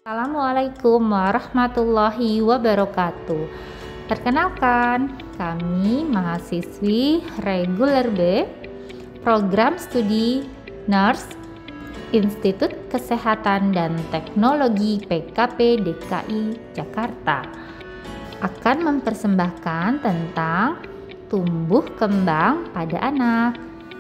Assalamualaikum warahmatullahi wabarakatuh. Perkenalkan, kami mahasiswi reguler B, program studi Nurse, Institut Kesehatan dan Teknologi PKP DKI Jakarta, akan mempersembahkan tentang tumbuh kembang pada anak.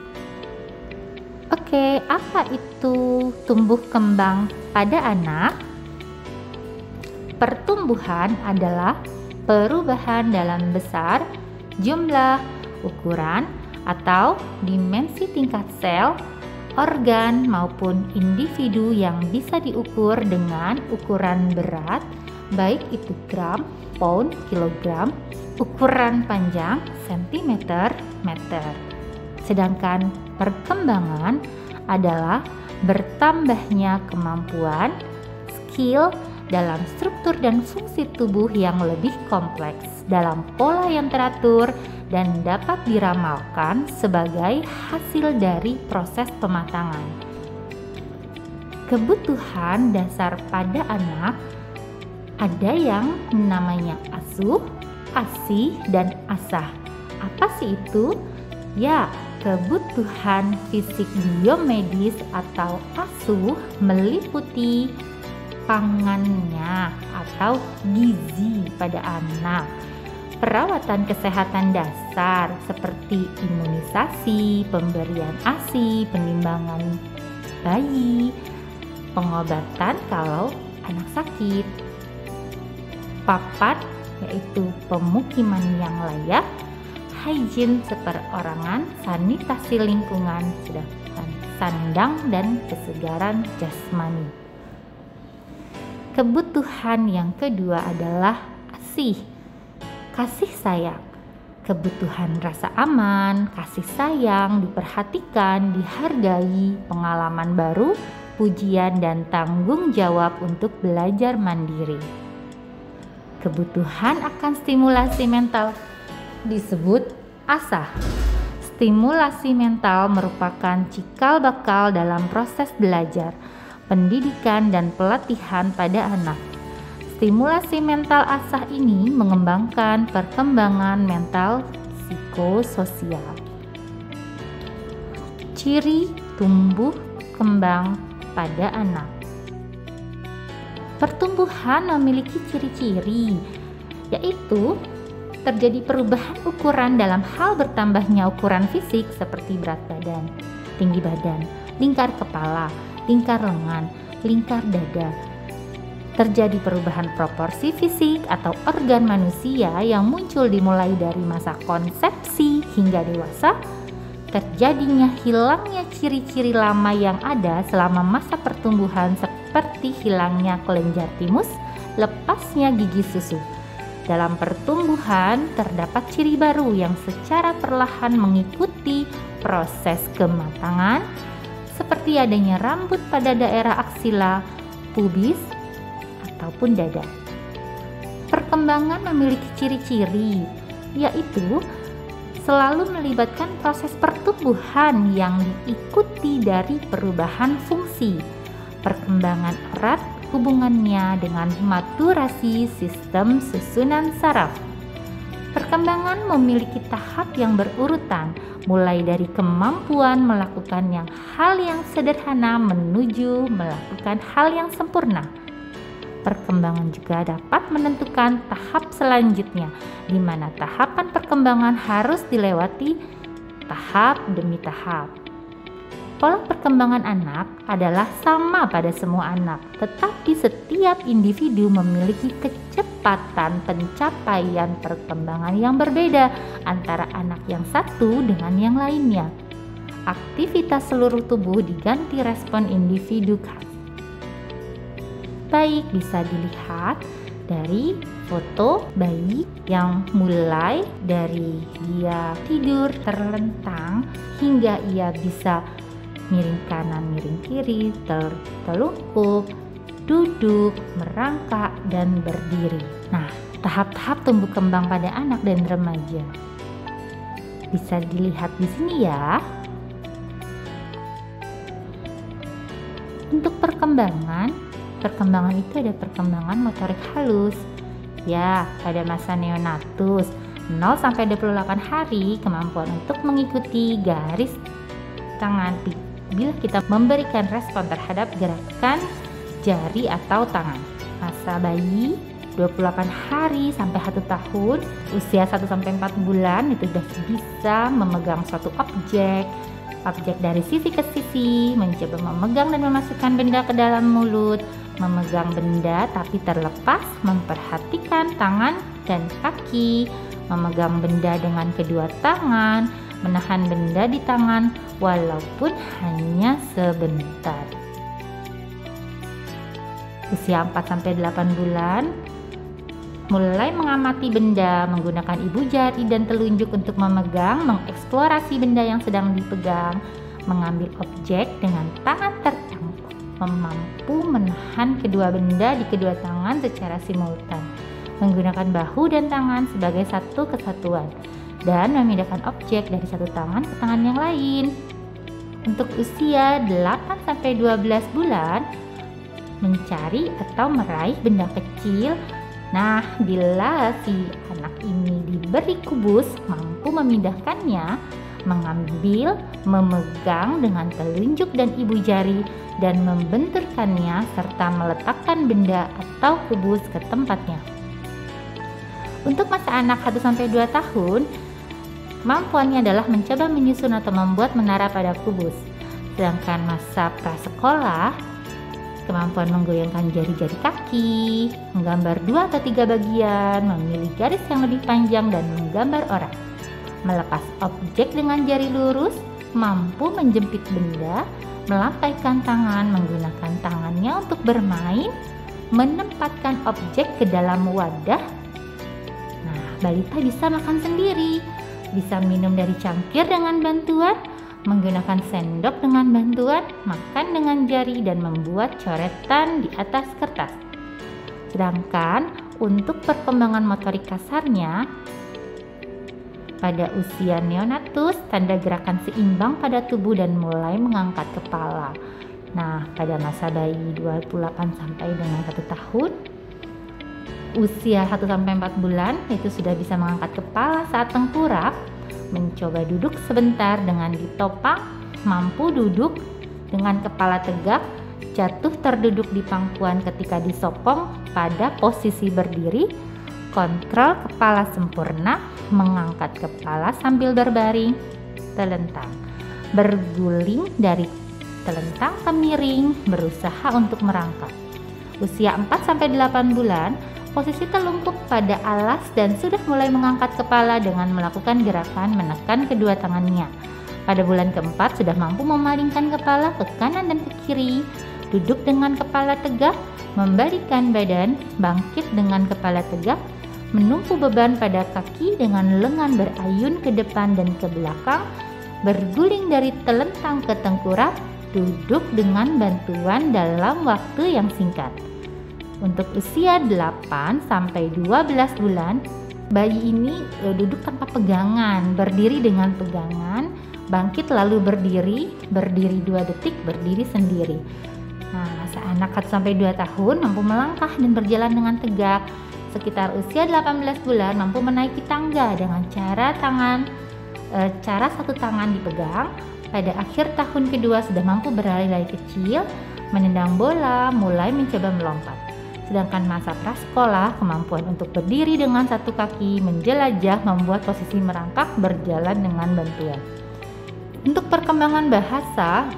Oke, apa itu tumbuh kembang pada anak? Pertumbuhan adalah perubahan dalam besar, jumlah, ukuran, atau dimensi tingkat sel, organ, maupun individu yang bisa diukur dengan ukuran berat, baik itu gram, pound, kilogram, ukuran panjang, sentimeter, meter. Sedangkan perkembangan adalah bertambahnya kemampuan, skill dalam struktur dan fungsi tubuh yang lebih kompleks dalam pola yang teratur dan dapat diramalkan sebagai hasil dari proses pematangan. Kebutuhan dasar pada anak ada yang namanya asuh, ASI, dan asah. Apa sih itu? Ya, kebutuhan fisik biomedis atau asuh meliputi pangannya atau gizi pada anak, perawatan kesehatan dasar seperti imunisasi, pemberian ASI, penimbangan bayi, pengobatan kalau anak sakit, papan yaitu pemukiman yang layak, hygiene seperorangan, sanitasi lingkungan, sedangkan sandang dan kesegaran jasmani. Kebutuhan yang kedua adalah ASI, kasih sayang. Kebutuhan rasa aman, kasih sayang, diperhatikan, dihargai, pengalaman baru, pujian, dan tanggung jawab untuk belajar mandiri. Kebutuhan akan stimulasi mental disebut asah. Stimulasi mental merupakan cikal bakal dalam proses belajar, pendidikan, dan pelatihan pada anak. Stimulasi mental asah ini mengembangkan perkembangan mental psikososial. Ciri tumbuh kembang pada anak. Pertumbuhan memiliki ciri-ciri, yaitu terjadi perubahan ukuran dalam hal bertambahnya ukuran fisik seperti berat badan, tinggi badan, lingkar kepala, lingkar lengan, lingkar dada. Terjadi perubahan proporsi fisik atau organ manusia yang muncul dimulai dari masa konsepsi hingga dewasa. Terjadinya hilangnya ciri-ciri lama yang ada selama masa pertumbuhan seperti hilangnya kelenjar timus, lepasnya gigi susu. Dalam pertumbuhan terdapat ciri baru yang secara perlahan mengikuti proses kematangan, seperti adanya rambut pada daerah aksila, pubis, ataupun dada. Perkembangan memiliki ciri-ciri, yaitu selalu melibatkan proses pertumbuhan yang diikuti dari perubahan fungsi. Perkembangan erat hubungannya dengan maturasi sistem susunan saraf. Perkembangan memiliki tahap yang berurutan, mulai dari kemampuan melakukan hal yang sederhana menuju melakukan hal yang sempurna. Perkembangan juga dapat menentukan tahap selanjutnya, di mana tahapan perkembangan harus dilewati tahap demi tahap. Pola perkembangan anak adalah sama pada semua anak, tetapi setiap individu memiliki kecepatan pencapaian perkembangan yang berbeda antara anak yang satu dengan yang lainnya. Aktivitas seluruh tubuh diganti respon individu khas. Baik, bisa dilihat dari foto bayi yang mulai dari dia tidur terlentang hingga ia bisa miring kanan, miring kiri, tertelungkup, duduk, merangkak, dan berdiri. Nah, tahap-tahap tumbuh kembang pada anak dan remaja bisa dilihat di sini ya. Untuk perkembangan perkembangan itu ada perkembangan motorik halus. Ya, pada masa neonatus 0 sampai 28 hari kemampuan untuk mengikuti garis tangan bila kita memberikan respon terhadap gerakan jari atau tangan. Masa bayi 28 hari sampai 1 tahun, usia 1 sampai 4 bulan itu sudah bisa memegang suatu objek dari sisi ke sisi, mencoba memegang dan memasukkan benda ke dalam mulut, memegang benda tapi terlepas, memperhatikan tangan dan kaki, memegang benda dengan kedua tangan, menahan benda di tangan walaupun hanya sebentar. Usia 4 sampai 8 bulan mulai mengamati benda menggunakan ibu jari dan telunjuk untuk memegang, mengeksplorasi benda yang sedang dipegang, mengambil objek dengan tangan tertangkap, mampu menahan kedua benda di kedua tangan secara simultan, menggunakan bahu dan tangan sebagai satu kesatuan, dan memindahkan objek dari satu tangan ke tangan yang lain. Untuk usia 8 sampai 12 bulan, mencari atau meraih benda kecil. Nah, bila si anak ini diberi kubus, mampu memindahkannya, mengambil, memegang dengan telunjuk dan ibu jari, dan membenturkannya serta meletakkan benda atau kubus ke tempatnya. Untuk masa anak 1-2 tahun, kemampuannya adalah mencoba menyusun atau membuat menara pada kubus. Sedangkan masa prasekolah, kemampuan menggoyangkan jari-jari kaki, menggambar 2 atau 3 bagian, memilih garis yang lebih panjang dan menggambar orang, melepas objek dengan jari lurus, mampu menjepit benda, melambaikan tangan, menggunakan tangannya untuk bermain, menempatkan objek ke dalam wadah. Nah, balita bisa makan sendiri, bisa minum dari cangkir dengan bantuan, menggunakan sendok dengan bantuan, makan dengan jari, dan membuat coretan di atas kertas. Sedangkan untuk perkembangan motorik kasarnya, pada usia neonatus, tanda gerakan seimbang pada tubuh dan mulai mengangkat kepala. Nah, pada masa bayi 28 sampai dengan 1 tahun, usia 1 sampai 4 bulan itu sudah bisa mengangkat kepala saat tengkurap, mencoba duduk sebentar dengan ditopang, mampu duduk dengan kepala tegak, jatuh terduduk di pangkuan ketika disokong pada posisi berdiri, kontrol kepala sempurna, mengangkat kepala sambil berbaring, telentang, berguling dari telentang ke miring, berusaha untuk merangkak. Usia 4-8 bulan, posisi telungkup pada alas dan sudah mulai mengangkat kepala dengan melakukan gerakan menekan kedua tangannya. Pada bulan keempat sudah mampu memalingkan kepala ke kanan dan ke kiri, duduk dengan kepala tegak, membalikkan badan, bangkit dengan kepala tegak, menumpu beban pada kaki dengan lengan berayun ke depan dan ke belakang, berguling dari telentang ke tengkurap, duduk dengan bantuan dalam waktu yang singkat. Untuk usia 8 sampai 12 bulan, bayi ini duduk tanpa pegangan, berdiri dengan pegangan, bangkit lalu berdiri 2 detik, berdiri sendiri. Nah, masa anak 1 sampai 2 tahun mampu melangkah dan berjalan dengan tegak. Sekitar usia 18 bulan mampu menaiki tangga dengan cara satu tangan dipegang. Pada akhir tahun kedua sudah mampu berlari-lari kecil, menendang bola, mulai mencoba melompat. Sedangkan masa prasekolah, kemampuan untuk berdiri dengan satu kaki, menjelajah, membuat posisi merangkak, berjalan dengan bantuan. Untuk perkembangan bahasa,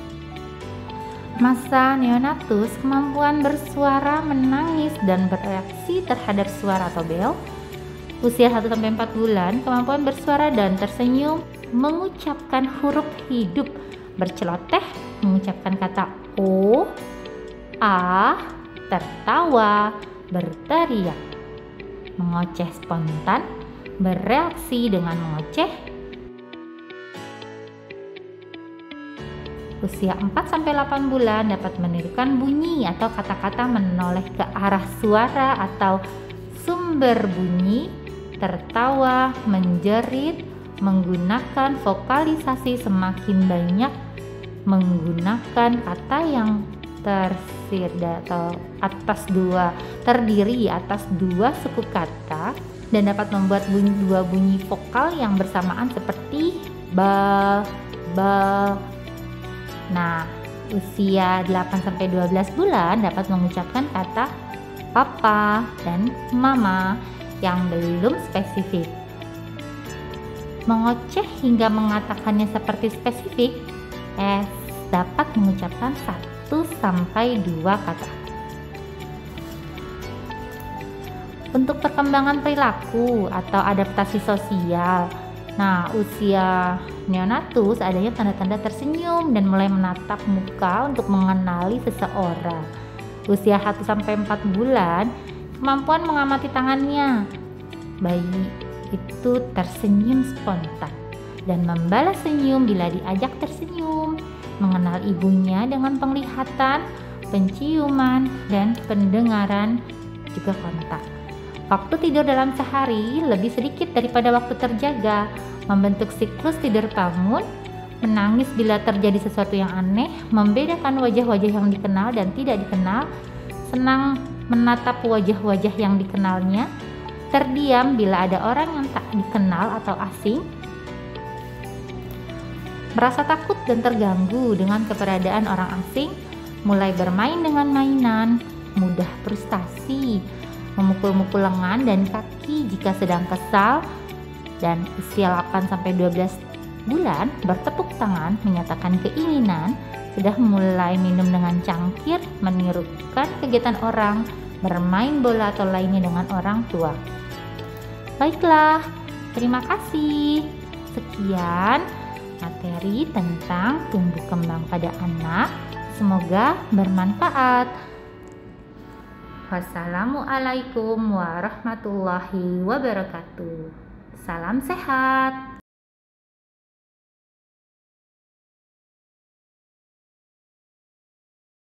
masa neonatus, kemampuan bersuara, menangis, dan bereaksi terhadap suara atau bel. Usia 1-4 bulan, kemampuan bersuara dan tersenyum, mengucapkan huruf hidup, berceloteh, mengucapkan kata O, A, tertawa, berteriak, mengoceh spontan, bereaksi dengan mengoceh. Usia 4-8 bulan dapat menirukan bunyi atau kata-kata menoleh ke arah suara atau sumber bunyi, tertawa, menjerit, menggunakan vokalisasi semakin banyak, menggunakan kata yang terdiri atas dua suku kata dan dapat membuat dua bunyi vokal yang bersamaan seperti ba, ba. Nah, usia 8-12 bulan dapat mengucapkan kata papa dan mama yang belum spesifik. Mengoceh hingga mengatakannya seperti spesifik, dapat mengucapkan 1-2 kata. Untuk perkembangan perilaku atau adaptasi sosial, nah usia neonatus adanya tanda-tanda tersenyum dan mulai menatap muka untuk mengenali seseorang. Usia 1-4 bulan, kemampuan mengamati tangannya. Bayi itu tersenyum spontan dan membalas senyum bila diajak tersenyum, mengenal ibunya dengan penglihatan, penciuman, dan pendengaran, juga kontak. Waktu tidur dalam sehari lebih sedikit daripada waktu terjaga, membentuk siklus tidur bangun, menangis bila terjadi sesuatu yang aneh, membedakan wajah-wajah yang dikenal dan tidak dikenal, senang menatap wajah-wajah yang dikenalnya, terdiam bila ada orang yang tak dikenal atau asing, merasa takut dan terganggu dengan keberadaan orang asing, mulai bermain dengan mainan, mudah frustasi, memukul-mukul lengan dan kaki jika sedang kesal, dan usia 8-12 bulan bertepuk tangan menyatakan keinginan, sudah mulai minum dengan cangkir, menirukan kegiatan orang, bermain bola atau lainnya dengan orang tua. Baiklah, terima kasih. Sekian materi tentang tumbuh kembang pada anak. Semoga bermanfaat. Wassalamualaikum warahmatullahi wabarakatuh. Salam sehat.